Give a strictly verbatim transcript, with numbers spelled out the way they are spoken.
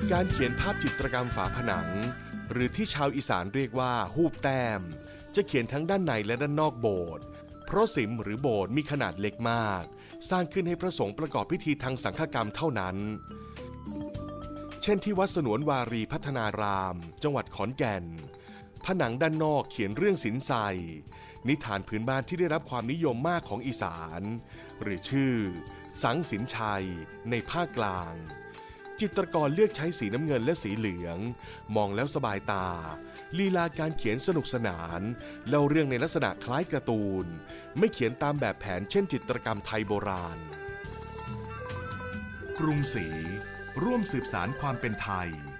การเขียนภาพจิตรกรรมฝาผนังหรือที่ชาวอีสานเรียกว่าฮูบแต้มจะเขียนทั้งด้านในและด้านนอกโบสถ์เพราะสิมหรือโบสถ์มีขนาดเล็กมากสร้างขึ้นให้พระสงฆ์ประกอบพิธีทางสังฆกรรมเท่านั้นเช่นที่วัดสนวนวารีพัฒนารามจังหวัดขอนแก่นผนังด้านนอกเขียนเรื่องสินไซนิทานพื้นบ้านที่ได้รับความนิยมมากของอีสานหรือชื่อสังสินชัยในภาคกลางจิตรกรเลือกใช้สีน้ำเงินและสีเหลืองมองแล้วสบายตาลีลาการเขียนสนุกสนานเล่าเรื่องในลักษณะคล้ายการ์ตูนไม่เขียนตามแบบแผนเช่นจิตรกรรมไทยโบราณกรุงศรีร่วมสืบสานความเป็นไทย